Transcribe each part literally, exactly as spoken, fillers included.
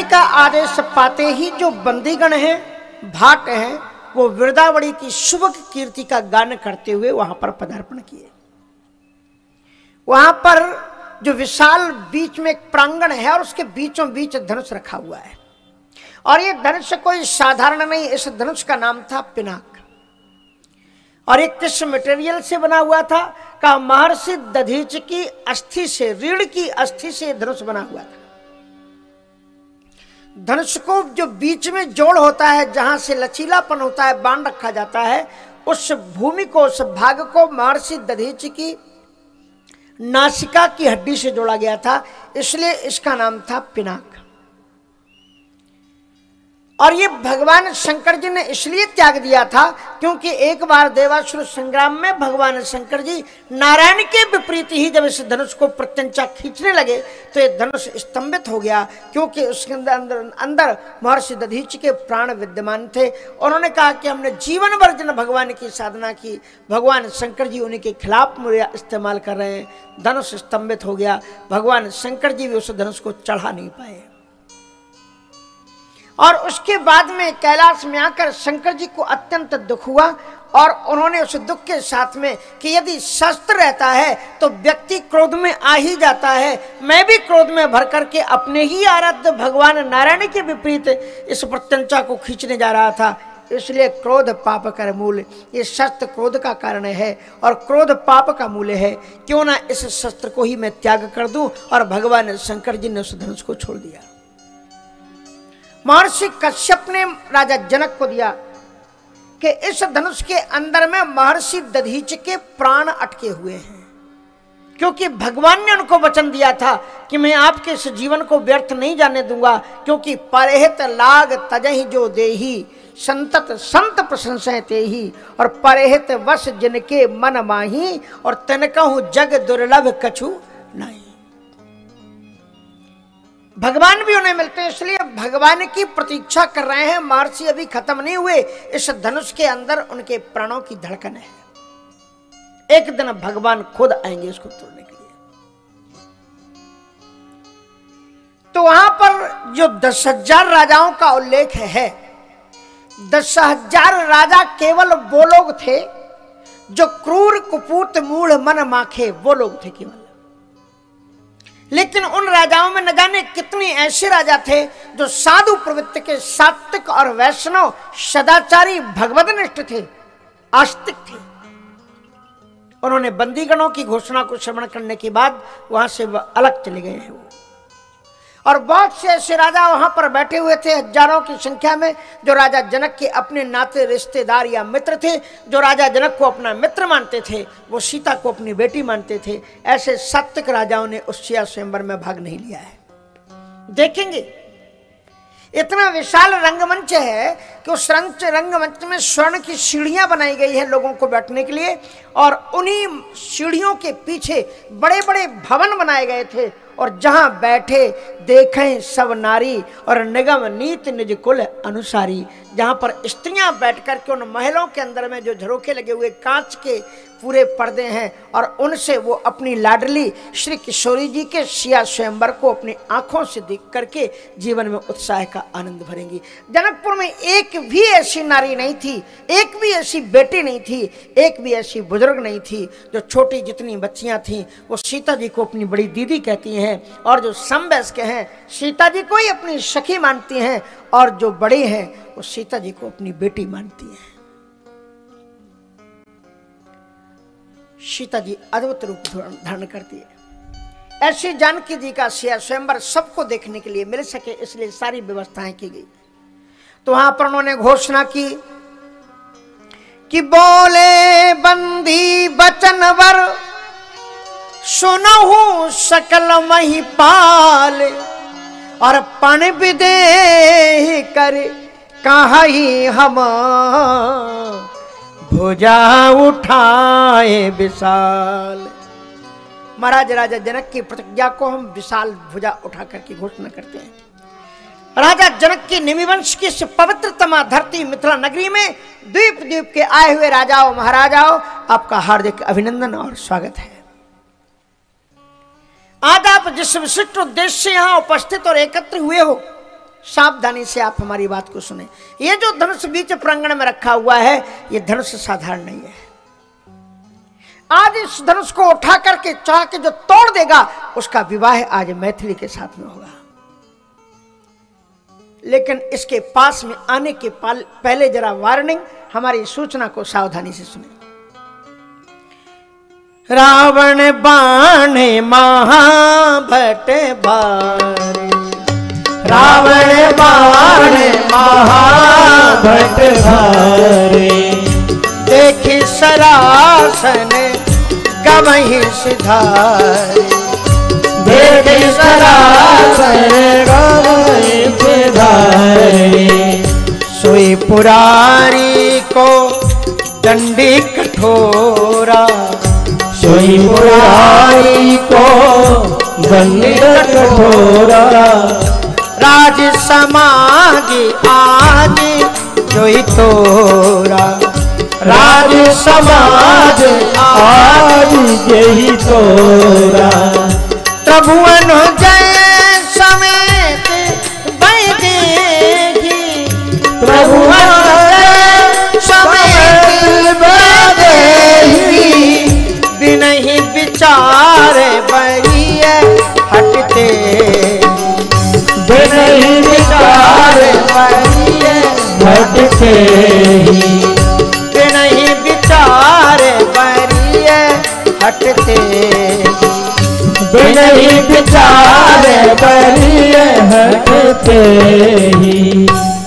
जी का आदेश पाते ही जो बंदीगण हैं, भाट हैं, वो वृंदावनी की शुभ कीर्ति का गान करते हुए वहां पर पदार्पण किए। वहां पर जो विशाल बीच में एक प्रांगण है और उसके बीचों बीच धनुष रखा हुआ है, और ये धनुष कोई साधारण नहीं, इस धनुष का नाम था पिनाक। और ये किस मटेरियल से बना हुआ था? का महर्षि दधीच की अस्थि से, रीढ़ की अस्थि से धनुष बना हुआ था। धनुष को जो बीच में जोड़ होता है, जहां से लचीलापन होता है, बाण रखा जाता है, उस भूमि को, उस भाग को महर्षि दधीच की नासिका की हड्डी से जोड़ा गया था, इसलिए इसका नाम था पिनाक। और ये भगवान शंकर जी ने इसलिए त्याग दिया था क्योंकि एक बार देवासुर संग्राम में भगवान शंकर जी नारायण के विपरीत ही जब इस धनुष को प्रत्यंचा खींचने लगे तो ये धनुष स्तंभित हो गया, क्योंकि उसके अंदर अंदर अंदर महर्षि दधीच के प्राण विद्यमान थे। उन्होंने कहा कि हमने जीवन भर जिन भगवान की साधना की, भगवान शंकर जी उन्हीं के खिलाफ मूल्य इस्तेमाल कर रहे हैं, धनुष स्तंभित हो गया। भगवान शंकर जी भी उस धनुष को चढ़ा नहीं पाए। और उसके बाद में कैलाश में आकर शंकर जी को अत्यंत दुख हुआ, और उन्होंने उस दुख के साथ में कि यदि शस्त्र रहता है तो व्यक्ति क्रोध में आ ही जाता है, मैं भी क्रोध में भर करके अपने ही आराध्य भगवान नारायण के विपरीत इस प्रत्यंचा को खींचने जा रहा था। इसलिए क्रोध पाप कर मूल, ये शस्त्र क्रोध का कारण है और क्रोध पाप का मूल है। क्यों ना इस शस्त्र को ही मैं त्याग कर दूं, और भगवान शंकर जी ने उस धनुष को छोड़ दिया। महर्षि कश्यप ने राजा जनक को दिया कि इस धनुष के अंदर में महर्षि दधीच के प्राण अटके हुए हैं, क्योंकि भगवान ने उनको वचन दिया था कि मैं आपके इस जीवन को व्यर्थ नहीं जाने दूंगा, क्योंकि परहित लाग तजहि जो देही संतत संत प्रशंसा तेही, और परहित वश जिनके मन माही, और तनकहु जग दुर्लभ कछु नहीं। भगवान भी उन्हें मिलते हैं, इसलिए भगवान की प्रतीक्षा कर रहे हैं। महर्षि अभी खत्म नहीं हुए, इस धनुष के अंदर उनके प्राणों की धड़कन है। एक दिन भगवान खुद आएंगे इसको तोड़ने के लिए। तो वहां पर जो दस हजार राजाओं का उल्लेख है, दस हजार राजा केवल वो लोग थे जो क्रूर कुपूत मूढ़ मन माखे, वो लोग थे केवल। लेकिन उन राजाओं में न जाने कितने ऐसे राजा थे जो साधु प्रवृत्ति के, सात्विक और वैष्णव सदाचारी भगवदनिष्ठ थे, आस्तिक थे। उन्होंने बंदीगणों की घोषणा को श्रवण करने के बाद वहां से वह अलग चले गए हैं वो। और बहुत से ऐसे राजा वहां पर बैठे हुए थे, हजारों की संख्या में, जो राजा जनक के अपने नाते रिश्तेदार या मित्र थे, जो राजा जनक को अपना मित्र मानते थे, वो सीता को अपनी बेटी मानते थे। ऐसे सात्विक राजाओं ने उस सिया स्वयंवर में भाग नहीं लिया है। देखेंगे इतना विशाल रंगमंच है कि उस रंगमंच में स्वर्ण की सीढ़ियां बनाई गई है लोगों को बैठने के लिए, और उन्हीं सीढ़ियों के पीछे बड़े बड़े भवन बनाए गए थे, और जहां बैठे देखें सब नारी, और निगम नीत निज कुल अनुसारी। जहां पर स्त्रियां बैठ कर के उन महलों के अंदर में जो झरोखे लगे हुए कांच के पूरे पर्दे हैं, और उनसे वो अपनी लाडली श्री किशोरी जी के सिया स्वयंवर को अपनी आंखों से देख करके जीवन में उत्साह का आनंद भरेंगी। जनकपुर में एक भी ऐसी नारी नहीं थी, एक भी ऐसी बेटी नहीं थी, एक भी ऐसी बुजुर्ग नहीं थी जो छोटी जितनी बच्चियां थीं वो सीता जी को अपनी बड़ी दीदी कहती हैं, और जो समवयस्क हैं सीता जी को ही अपनी सखी मानती हैं, और जो बड़ी हैं वो सीता जी को अपनी बेटी मानती हैं। सीता जी अद्भुत रूप धारण करती है। ऐसी जानकी जी का सिया स्वयंवर सबको देखने के लिए मिल सके, इसलिए सारी व्यवस्थाएं की गई। तो वहां पर उन्होंने घोषणा की कि बोले बंदी बचनवर सुनहु सकल महिपाल, और पण विदेह कर कहीं हम भुजा उठाए विशाल। महाराज राजा जनक की प्रतिज्ञा को हम विशाल भुजा उठा करके घोषणा करते हैं। राजा जनक की निमिवंश की इस पवित्रतमा धरती मिथिला नगरी में द्वीप द्वीप के आए हुए राजाओं महाराजाओं, आपका हार्दिक अभिनंदन और स्वागत है। आज आप जिस विशिष्ट उद्देश्य से यहां उपस्थित और एकत्र हुए हो, सावधानी से आप हमारी बात को सुने। ये जो धनुष बीच प्रांगण में रखा हुआ है, ये धनुष साधारण नहीं है। आज इस धनुष को उठा करके चाह के जो तोड़ देगा, उसका विवाह आज मैथिली के साथ में होगा। लेकिन इसके पास में आने के पहले जरा वार्निंग, हमारी सूचना को सावधानी से सुने। रावण बाण महाभट बारे, रावण बाण महाभट बारे, देखी सरासन गवहि सिधारे, देखी सरासन गवहि सिधारे, सोई पुरारी को दंडी कठोरा, सोई पुरारी को दंडी कठोरा, राज समागी आदि जोई तोरा, राज समाज आज यही तोरा, त्रिभुवन जय समेत बैदेही, त्रिभुवन जय समेत बैदेही, बिनहि विचार बरिय हटते, बिनहि विचार बरिय हटते ही, बिनहि विचार बरिय हटते, बिनहि विचार बरिय हटते ही।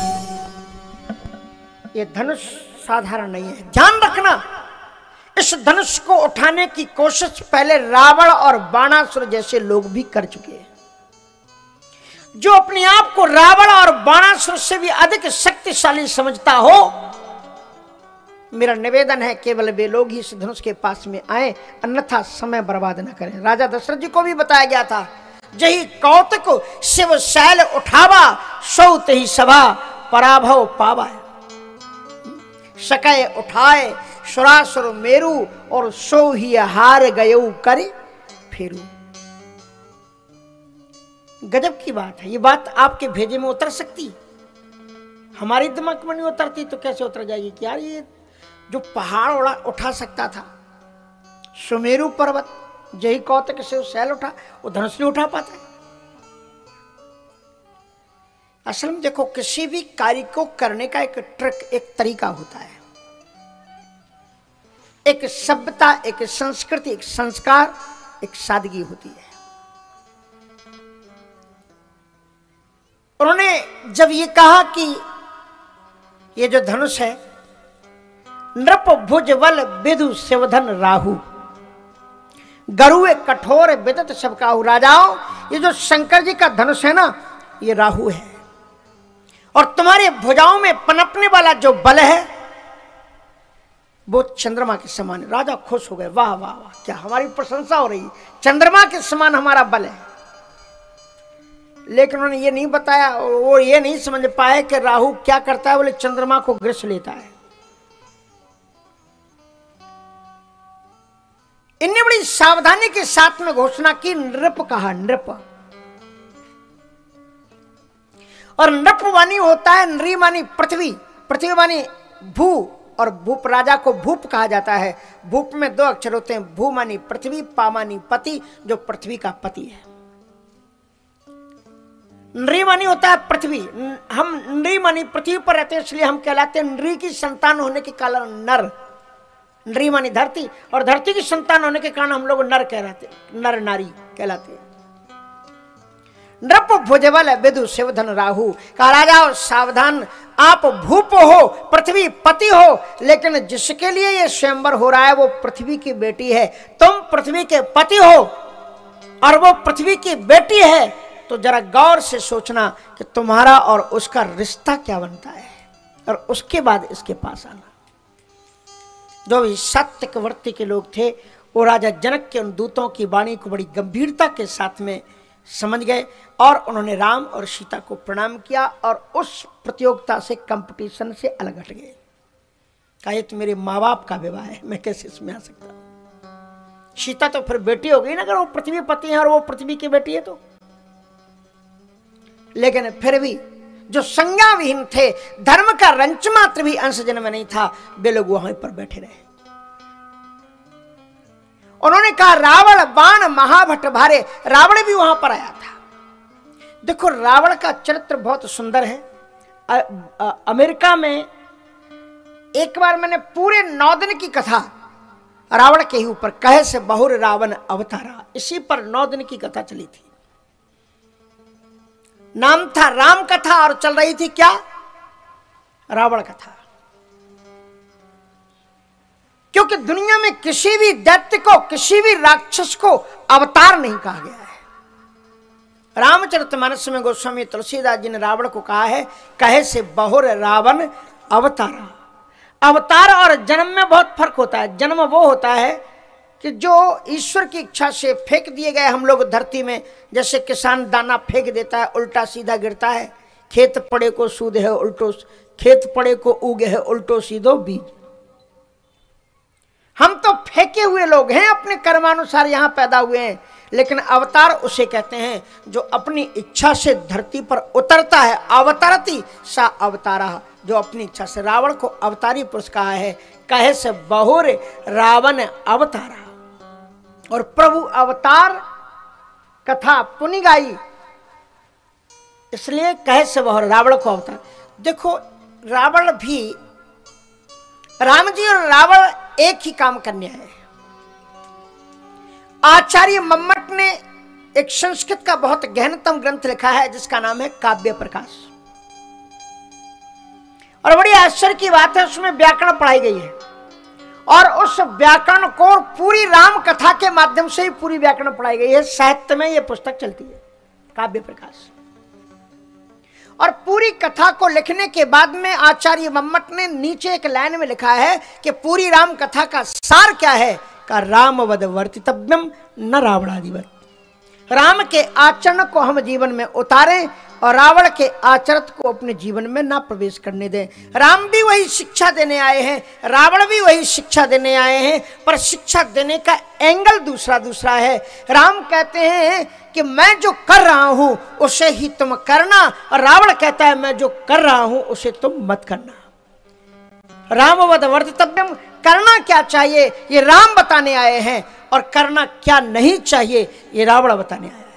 ये धनुष साधारण नहीं है, ध्यान रखना। इस धनुष को उठाने की कोशिश पहले रावण और बाणासुर जैसे लोग भी कर चुके हैं। जो अपने आप को रावण और बाणासुर से भी अधिक शक्तिशाली समझता हो, मेरा निवेदन है केवल वे लोग ही इस धनुष के पास में आए, अन्यथा समय बर्बाद न करें। राजा दशरथ जी को भी बताया गया था, जही कौतुक शिव शैल उठावा, सौत ही सभा पराभव पावा, सकय उठाए सुरासुर मेरू, और सो ही हार गयऊ करे फेरू। गजब की बात है, ये बात आपके भेजे में उतर सकती, हमारी दिमाग में नहीं उतरती तो कैसे उतर जाएगी कि यार ये जो पहाड़ उड़ा उठा सकता था, सुमेरु पर्वत जही कौतुक से शैल उठा, वो धनुष नहीं उठा पाता है। असल में देखो, किसी भी कार्य को करने का एक ट्रिक, एक तरीका होता है, एक सभ्यता, एक संस्कृति, एक संस्कार, एक सादगी होती है। उन्होंने जब ये कहा कि ये जो धनुष है, नृप भुज बल विदु शिवधन राहु, गरुए कठोर विदत सबकाहु। राजाओं, ये जो शंकर जी का धनुष है ना, ये राहु है, और तुम्हारे भुजाओं में पनपने वाला जो बल है वो चंद्रमा के समान है। राजा खुश हो गए, वाह वाह वाह, क्या हमारी प्रशंसा हो रही है, चंद्रमा के समान हमारा बल है। लेकिन उन्होंने ये नहीं बताया, वो ये नहीं समझ पाए कि राहु क्या करता है, बोले चंद्रमा को ग्रस लेता है। इनने बड़ी सावधानी के साथ में घोषणा की, नृप कहा, नृप। और नृप मानी होता है, नृ मानी पृथ्वी, पृथ्वी मानी भू, और भूप राजा को भूप कहा जाता है। भूप में दो अक्षर होते हैं, भू मानी पृथ्वी, पा मानी पति, जो पृथ्वी का पति है। नृ मानी होता है पृथ्वी, हम नृ मानी पृथ्वी पर रहते हैं, इसलिए हम कहलाते हैं नृ की संतान होने के कारण नर। नृ मानी धरती, और धरती की संतान होने के कारण हम लोग नर कहलाते, नर नारी कहलाते हैं। नृप भुजबल विदु शिवधन राहु, कहा राजा सावधान, आप भूप हो, पृथ्वी पति हो, लेकिन जिसके लिए ये स्वयंवर हो रहा है वो पृथ्वी की बेटी है। तुम पृथ्वी के पति हो और वो पृथ्वी की बेटी है, तो जरा गौर से सोचना कि तुम्हारा और उसका रिश्ता क्या बनता है, और उसके बाद इसके पास आना। जो भी सात्विकवर्ती के लोग थे, वो राजा जनक के उन दूतों की वाणी को बड़ी गंभीरता के साथ में समझ गए, और उन्होंने राम और सीता को प्रणाम किया, और उस प्रतियोगिता से, कंपटीशन से अलग हट गए। कहा ये तो मेरे माँ बाप का विवाह है, मैं कैसे इसमें आ सकता हूं। सीता तो फिर बेटी हो गई ना, अगर वो पृथ्वी पति है और वो पृथ्वी की बेटी है तो। लेकिन फिर भी जो संज्ञा विहीन थे, धर्म का रंच मात्र भी अंश जिनमें नहीं था, वे लोग वहां पर बैठे रहे। उन्होंने कहा रावण बाण महाभट भारे, रावण भी वहां पर आया था। देखो रावण का चरित्र बहुत सुंदर है। अ, अ, अमेरिका में एक बार मैंने पूरे नौ दिन की कथा रावण के ही ऊपर, कहे से बहुर रावण अवतारा, इसी पर नौ दिन की कथा चली थी। नाम था राम कथा और चल रही थी क्या? रावण कथा। क्योंकि दुनिया में किसी भी दैत्य को, किसी भी राक्षस को अवतार नहीं कहा गया है। रामचरितमानस में गोस्वामी तुलसीदास जी ने रावण को कहा है, कहे से बहुर रावण अवतारा। अवतार और जन्म में बहुत फर्क होता है। जन्म वो होता है कि जो ईश्वर की इच्छा से फेंक दिए गए हम लोग धरती में, जैसे किसान दाना फेंक देता है, उल्टा सीधा गिरता है। खेत पड़े को सूद है उल्टो, खेत पड़े को उगे है उल्टो सीधो बीज। हम तो फेंके हुए लोग हैं, अपने कर्मानुसार यहां पैदा हुए हैं। लेकिन अवतार उसे कहते हैं जो अपनी इच्छा से धरती पर उतरता है। अवतरती सा अवतारा, जो अपनी इच्छा से। रावण को अवतारी पुरुष कहा है, कहे से बहुर रावण अवतारा। और प्रभु अवतार कथा पुनि गाई, इसलिए कहे से बहुर रावण को अवतार। देखो रावण भी, राम जी और रावण एक ही काम करने आए। आचार्य मम्मट ने एक संस्कृत का बहुत गहनतम ग्रंथ लिखा है जिसका नाम है काव्य प्रकाश। और बड़ी आश्चर्य की बात है, उसमें व्याकरण पढ़ाई गई है। और उस व्याकरण को पूरी राम कथा के माध्यम से ही पूरी व्याकरण पढ़ाई गई है। साहित्य में यह पुस्तक चलती है काव्य प्रकाश। और पूरी कथा को लिखने के बाद में आचार्य मम्मट ने नीचे एक लाइन में लिखा है कि पूरी राम कथा का सार क्या है, का रामवद वर्तितव्यम न रावणादिवत। राम के आचरण को हम जीवन में उतारें और रावण के आचरण को अपने जीवन में ना प्रवेश करने दें। राम भी वही शिक्षा देने आए हैं, रावण भी वही शिक्षा देने आए हैं, पर शिक्षा देने का एंगल दूसरा दूसरा है। राम कहते हैं कि मैं जो कर रहा हूं उसे ही तुम करना, और रावण कहता है मैं जो कर रहा हूं उसे तुम मत करना। रामवद वर्तितव्यम, करना क्या चाहिए ये राम बताने आए हैं, और करना क्या नहीं चाहिए ये रावण बताने आया है।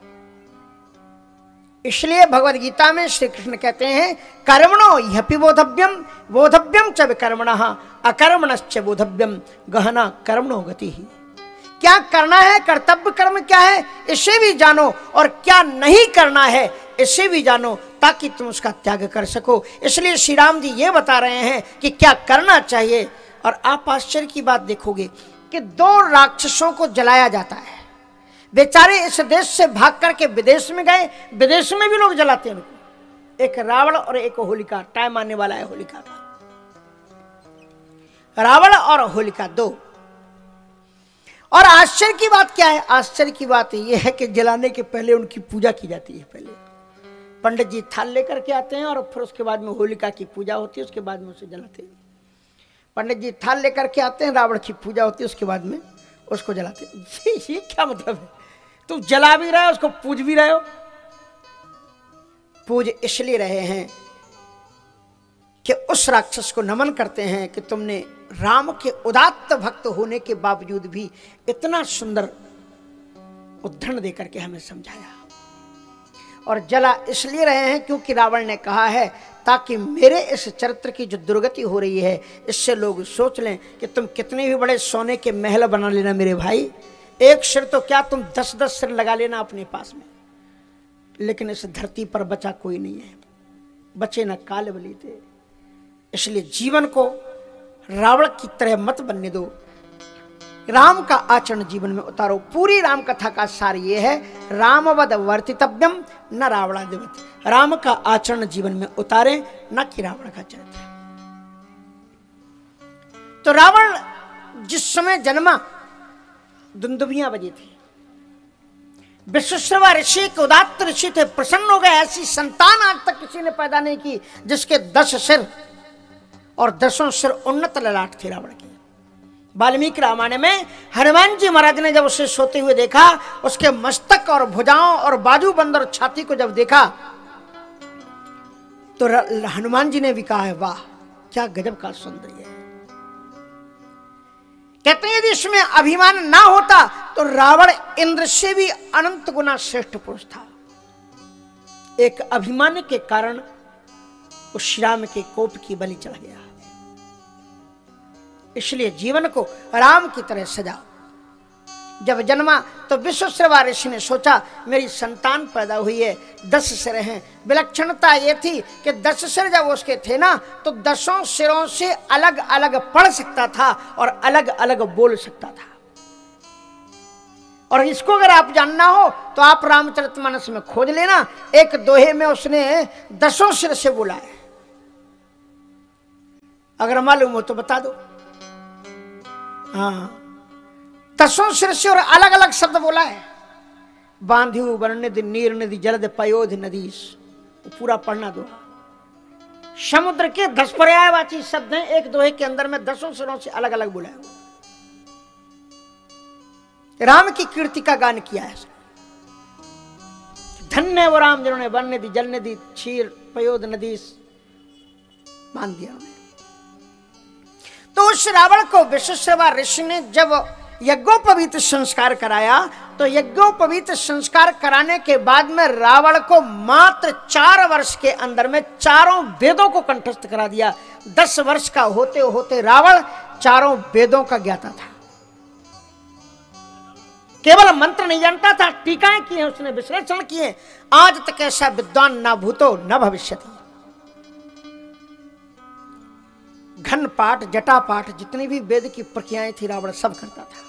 इसलिए भगवद गीता में श्री कृष्ण कहते हैं कर्मणो ह्यपि बोधव्यम बोधव्यम च विकर्मणः अकर्मणश्च बोधव्यम गहना कर्मणो गति ही। क्या करना है, कर्तव्य कर्म क्या है इसे भी जानो, और क्या नहीं करना है इसे भी जानो, ताकि तुम उसका त्याग कर सको। इसलिए श्री राम जी ये बता रहे हैं कि क्या करना चाहिए। और आप आश्चर्य की बात देखोगे कि दो राक्षसों को जलाया जाता है। बेचारे इस देश से भाग करके विदेश में गए, विदेश में भी लोग जलाते हैं उनको। एक रावण और एक होलिका, टाइम आने वाला है होलिका का। रावण और होलिका दो। और आश्चर्य की बात क्या है, आश्चर्य की बात यह है कि जलाने के पहले उनकी पूजा की जाती है। पहले पंडित जी थाल लेकर के आते हैं और फिर उसके बाद में होलिका की पूजा होती है, उसके बाद में उसे जलाते हैं। पंडित जी थाल लेकर के आते हैं, रावण की पूजा होती है, उसके बाद में उसको जलाते हैं। ये क्या मतलब है, तुम जला भी रहे हो उसको पूज भी रहे हो। पूज इसलिए रहे हैं कि उस राक्षस को नमन करते हैं कि तुमने राम के उदात्त भक्त होने के बावजूद भी इतना सुंदर उदाहरण देकर के हमें समझाया। और जला इसलिए रहे हैं क्योंकि रावण ने कहा है ताकि मेरे इस चरित्र की जो दुर्गति हो रही है इससे लोग सोच लें कि तुम कितने भी बड़े सोने के महल बना लेना मेरे भाई, एक सिर तो क्या तुम दस दस सिर लगा लेना अपने पास में, लेकिन इस धरती पर बचा कोई नहीं है, बचे न काल बलि थे। इसलिए जीवन को रावण की तरह मत बनने दो, राम का आचरण जीवन में उतारो। पूरी राम कथा का सार ये है, रामवद वर्तितव्यम न रावणादिवत। राम का आचरण जीवन में उतारे, न कि रावण का चरित्र। तो रावण जिस समय जन्मा दुंदुभियां बजी थी, विश्वश्रवा ऋषि के उदात्त ऋषि थे, प्रसन्न हो गए। ऐसी संतान आज तक किसी ने पैदा नहीं की जिसके दस सिर और दसों सिर उन्नत ललाट थे रावण की। वाल्मीकि रामायण में हनुमान जी महाराज ने जब उसे सोते हुए देखा, उसके मस्तक और भुजाओं और बाजू बंद और छाती को जब देखा तो हनुमान जी ने भी कहा है, वाह क्या गजब का सौंदर्य है। कहते हैं यदि इसमें अभिमान ना होता तो रावण इंद्र से भी अनंत गुना श्रेष्ठ पुरुष था। एक अभिमान के कारण उस श्री राम के कोप की बलि चढ़ गया। इसलिए जीवन को राम की तरह सजाओ। जब जन्मा तो विश्वश्रवा ऋषि ने सोचा मेरी संतान पैदा हुई है, दस सिर हैं। विलक्षणता ये थी कि दस सिर जब उसके थे ना तो दसों सिरों से अलग अलग पढ़ सकता था और अलग अलग बोल सकता था। और इसको अगर आप जानना हो तो आप रामचरितमानस में खोज लेना, एक दोहे में उसने दसों सिर से बोला है। अगर मालूम हो तो बता दो। हाँ, दसों सिर से और अलग अलग शब्द बोला है। बांध्यु वर्णित नीर नदी जलद पयोध नदीश, पूरा पढ़ना दो। समुद्र के दस पर्यायवाची शब्द हैं एक दोहे के अंदर में, दसों सिरों से अलग अलग बोला है। राम की कीर्ति का गान किया है। धन्य वो राम जिन्होंने वन नदी जल नदी क्षीर पयोध नदी मान दिया उन्हें। तो उस रावण को विश्वश्रवा ऋषि ने जब यज्ञोपवीत संस्कार कराया तो यज्ञोपवीत संस्कार कराने के बाद में रावण को मात्र चार वर्ष के अंदर में चारों वेदों को कंठस्थ करा दिया। दस वर्ष का होते होते रावण चारों वेदों का ज्ञाता था। केवल मंत्र नहीं जानता था, टीकाएं किए उसने, विश्लेषण किए। आज तक ऐसा विद्वान न भूतो न भविष्यति। घन पाठ जटा पाठ जितनी भी वेद की प्रक्रियाएं थी रावण सब करता था।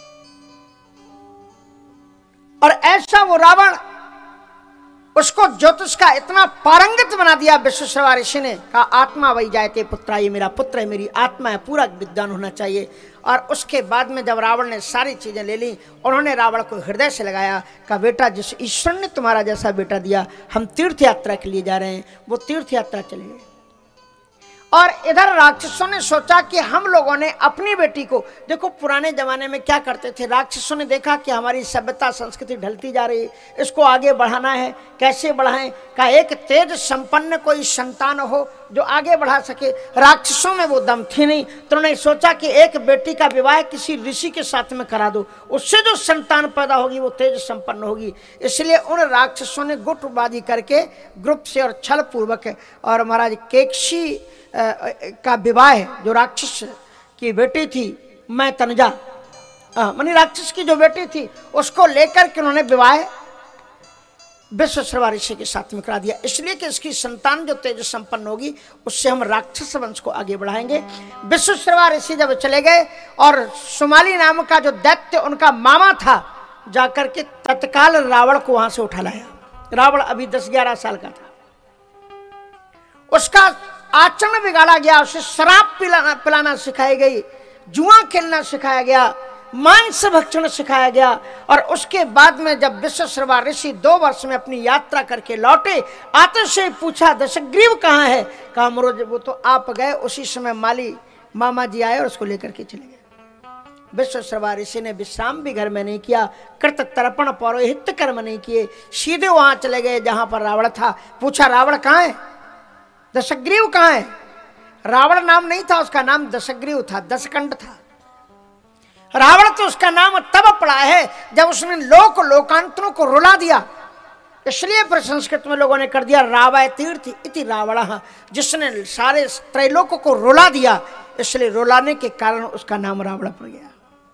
और ऐसा वो रावण, उसको ज्योतिष का इतना पारंगत बना दिया विश्वश्रवा ऋषि ने। कहा आत्मा वही जायते पुत्रा, ये मेरा पुत्र है, मेरी आत्मा है, पूरा विद्वान होना चाहिए। और उसके बाद में जब रावण ने सारी चीजें ले ली, उन्होंने रावण को हृदय से लगाया। कहा बेटा जिस ईश्वर ने तुम्हारा जैसा बेटा दिया, हम तीर्थ यात्रा के लिए जा रहे हैं। वो तीर्थ यात्रा चले गए। और इधर राक्षसों ने सोचा कि हम लोगों ने अपनी बेटी को, देखो पुराने जमाने में क्या करते थे, राक्षसों ने देखा कि हमारी सभ्यता संस्कृति ढलती जा रही, इसको आगे बढ़ाना है, कैसे बढ़ाएं। का एक तेज संपन्न कोई संतान हो जो आगे बढ़ा सके। राक्षसों में वो दम थी नहीं, तो उन्होंने सोचा कि एक बेटी का विवाह किसी ऋषि के साथ में करा दो, उससे जो संतान पैदा होगी वो तेज संपन्न होगी। इसलिए उन राक्षसों ने गुटबाजी करके ग्रुप से और छल पूर्वक और महाराज केकशी का विवाह, जो राक्षस की बेटी थी मैं तनुजा, मानी राक्षस की जो बेटी थी, उसको लेकर के उन्होंने विवाह विश्वश्रवा ऋषि के साथ में करा दिया। इसलिए कि इसकी संतान जो तेज संपन्न होगी उससे हम राक्षस वंश को आगे बढ़ाएंगे। विश्वश्रवा ऋषि जब चले गए और सुमाली नाम का जो दैत्य उनका मामा था, जाकर के तत्काल रावण को वहां से उठा लाया। रावण अभी दस ग्यारह साल का था। उसका आचरण बिगाड़ा गया, उसे शराब पिलाना पिलाना सिखाई गई, जुआ खेलना सिखाया गया, मांस भक्षण सिखाया गया। और उसके बाद में जब विश्वश्रवा ऋषि दो वर्ष में अपनी यात्रा करके लौटे, आते से पूछा दशग्रीव कहाँ है। कहा मरोज वो तो आप गए, उसी समय माली मामा जी आए और उसको लेकर के चले गए। विश्वश्रवा ऋषि ने विश्राम भी घर में नहीं किया, कृत तर्पण पौरोहित्य कर्म नहीं किए, सीधे वहां चले गए जहां पर रावण था। पूछा रावण कहाँ है, दशग्रीव कहाँ है। रावण नाम नहीं था उसका, नाम दशग्रीव था, दशकंठ था। रावण तो उसका नाम तब पड़ा है जब उसने लोक लोकांतरों को रुला दिया। इसलिए फिर संस्कृत में लोगों ने कर दिया रावय तीर्थ इति रावण, जिसने सारे त्रैलोक को रुला दिया, इसलिए रुलाने के कारण उसका नाम रावण पड़ गया।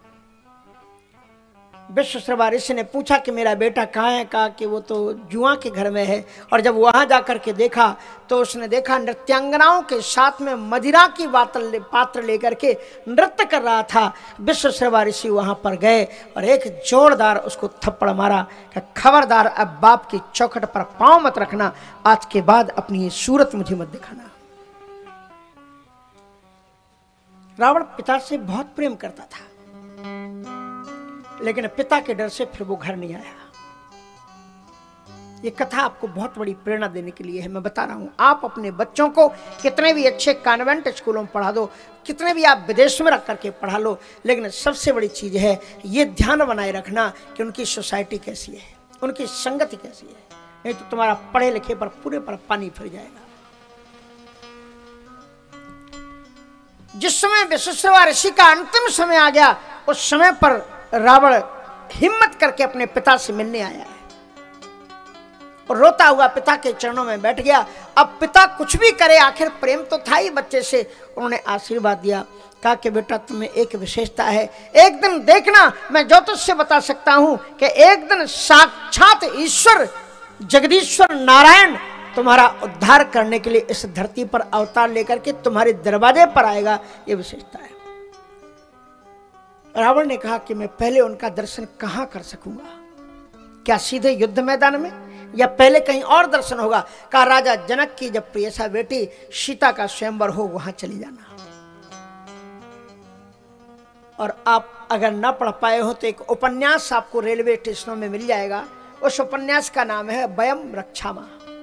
विश्वश्रवा ऋषि ने पूछा कि मेरा बेटा कहाँ है। कहा कि वो तो जुआ के घर में है। और जब वहां जाकर के देखा तो उसने देखा नृत्यांगनाओं के साथ में मदिरा की बातल पात्र लेकर के नृत्य कर रहा था। विश्वश्रवा ऋषि वहां पर गए और एक जोरदार उसको थप्पड़ मारा कि खबरदार अब बाप की चौखट पर पांव मत रखना, आज के बाद अपनी ये सूरत मुझे मत दिखाना। रावण पिता से बहुत प्रेम करता था, लेकिन पिता के डर से फिर वो घर नहीं आया। ये कथा आपको बहुत बड़ी प्रेरणा देने के लिए है। मैं बता रहा हूं, आप अपने बच्चों को कितने भी अच्छे कॉन्वेंट स्कूलों में पढ़ा दो, कितने भी आप विदेश में रख करके पढ़ा लो, लेकिन सबसे बड़ी चीज है ये ध्यान बनाए रखना कि उनकी सोसाइटी कैसी है, उनकी संगति कैसी है। नहीं तो तुम्हारा पढ़े लिखे पर पूरे पर पानी फिर जाएगा। जिस समय विश्वश्रवा ऋषि का अंतिम समय आ गया, उस समय पर रावण हिम्मत करके अपने पिता से मिलने आया है और रोता हुआ पिता के चरणों में बैठ गया। अब पिता कुछ भी करे, आखिर प्रेम तो था ही बच्चे से। उन्होंने आशीर्वाद दिया, कहा कि बेटा तुम्हें एक विशेषता है, एक दिन देखना, मैं ज्योतिष से बता सकता हूं कि एक दिन साक्षात ईश्वर जगदीश्वर नारायण तुम्हारा उद्धार करने के लिए इस धरती पर अवतार लेकर के तुम्हारे दरवाजे पर आएगा, ये विशेषता है। रावण ने कहा कि मैं पहले उनका दर्शन कहां कर सकूंगा, क्या सीधे युद्ध मैदान में या पहले कहीं और दर्शन होगा? कहा राजा जनक की जब प्रियसा बेटी सीता का स्वयंवर हो वहां चली जाना, और आप अगर ना पढ़ पाए हो तो एक उपन्यास आपको रेलवे स्टेशनों में मिल जाएगा। उस उपन्यास का नाम है वयम रक्षामा।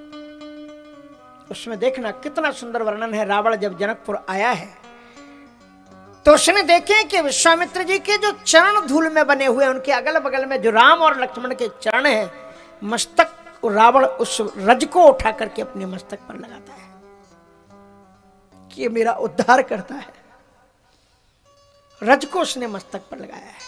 उसमें देखना कितना सुंदर वर्णन है। रावण जब जनकपुर आया है तो उसने देखे कि विश्वामित्र जी के जो चरण धूल में बने हुए, उनके अगल बगल में जो राम और लक्ष्मण के चरण हैं, मस्तक रावण उस रज को उठा करके अपने मस्तक पर लगाता है कि ये मेरा उद्धार करता है। रज को उसने मस्तक पर लगाया है।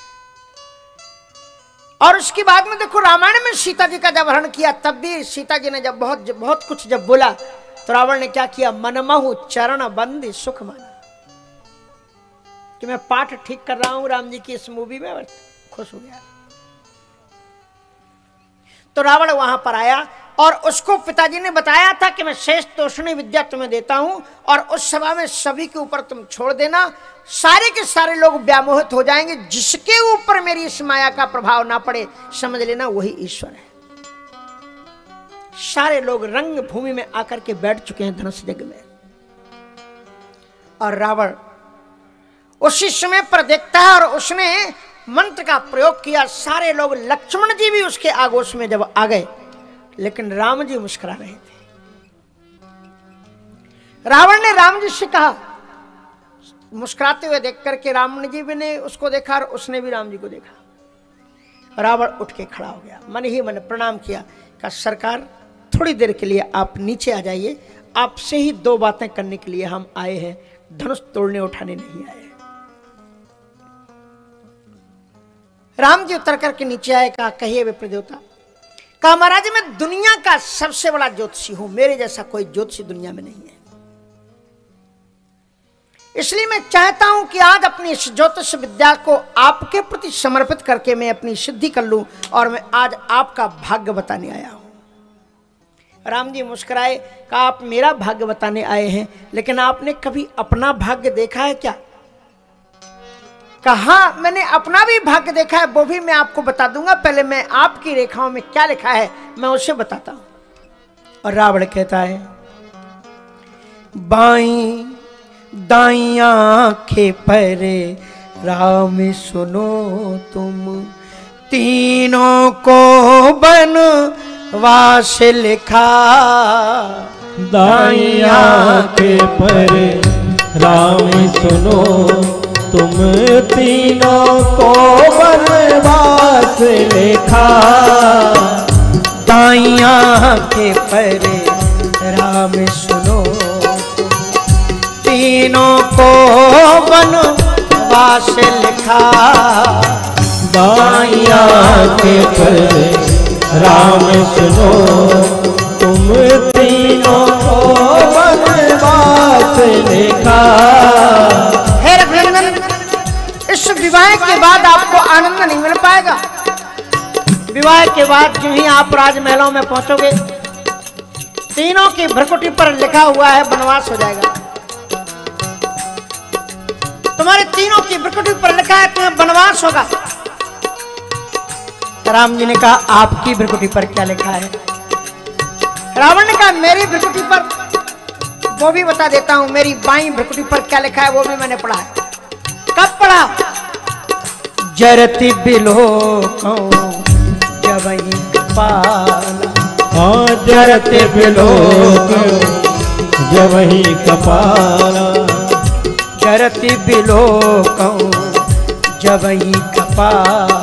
और उसके बाद में देखो रामायण में सीता जी का जब हरण किया, तब भी सीता जी ने जब बहुत बहुत कुछ जब बोला तो रावण ने क्या किया? मनमहु चरण बंदी सुख माना, कि मैं पाठ ठीक कर रहा हूं राम जी की इस मूवी में, खुश हो गया। तो रावण वहां पर आया और उसको पिताजी ने बताया था कि मैं शेष तोषणी विद्या तुम्हें देता हूं और उस सभा में सभी के ऊपर तुम छोड़ देना, सारे के सारे लोग व्यामोहित हो जाएंगे, जिसके ऊपर मेरी इस माया का प्रभाव ना पड़े समझ लेना वही ईश्वर है। सारे लोग रंग भूमि में आकर के बैठ चुके हैं धनुष यज्ञ में, और रावण उसी समय पर देखता है और उसने मंत्र का प्रयोग किया। सारे लोग, लक्ष्मण जी भी उसके आगोश में जब आ गए, लेकिन राम जी मुस्कुरा रहे थे। रावण ने राम जी से कहा, मुस्कुराते हुए देख करके राम जी भी ने उसको देखा और उसने भी राम जी को देखा। रावण उठ के खड़ा हो गया, मन ही मन प्रणाम किया, कहा सरकार थोड़ी देर के लिए आप नीचे आ जाइए, आपसे ही दो बातें करने के लिए हम आए हैं, धनुष तोड़ने उठाने नहीं आए। राम जी उतर करके नीचे आए, कहा कहिए विप्र देवता। कहा महाराज मैं दुनिया का सबसे बड़ा ज्योतिषी हूं, मेरे जैसा कोई ज्योतिषी दुनिया में नहीं है, इसलिए मैं चाहता हूं कि आज अपनी इस ज्योतिष विद्या को आपके प्रति समर्पित करके मैं अपनी सिद्धि कर लूं, और मैं आज आपका भाग्य बताने आया हूं। राम जी मुस्कुराए, कहा आप मेरा भाग्य बताने आए हैं, लेकिन आपने कभी अपना भाग्य देखा है क्या? कहा मैंने अपना भी भाग्य देखा है, वो भी मैं आपको बता दूंगा, पहले मैं आपकी रेखाओं में क्या लिखा है मैं उसे बताता हूं। और रावण कहता है, बाई दाई आंखें परे राम सुनो तुम, तीनों को बनवास लिखा। दाई आंखें परे राम सुनो तुम, तीनों को बनवास लिखा। दाई आंखें परे राम सुनो, तीनों को बनवास लिखा। दाई आंखें परे राम सुनो तुम, तीनों को बनवास लिखा। इस विवाह के बाद आपको आनंद नहीं मिल पाएगा। विवाह के बाद जो ही आप राजमहलों में पहुंचोगे, तीनों की भ्रकुटी पर लिखा हुआ है वनवास हो जाएगा। तुम्हारे तीनों की भ्रकुटी पर लिखा है तुम्हें वनवास होगा। राम जी ने कहा आपकी भ्रकुटी पर क्या लिखा है? रावण ने कहा मेरी भ्रकुटी पर वो भी बता देता हूं, मेरी बाईं भ्रकुटी पर क्या लिखा है वो भी मैंने पढ़ा है। कब पढ़ा? जरति बिलोको जबहि कपाला। हाँ जरति बिलोको जबहि कपाला। जरति बिलोको जबहि कपाला।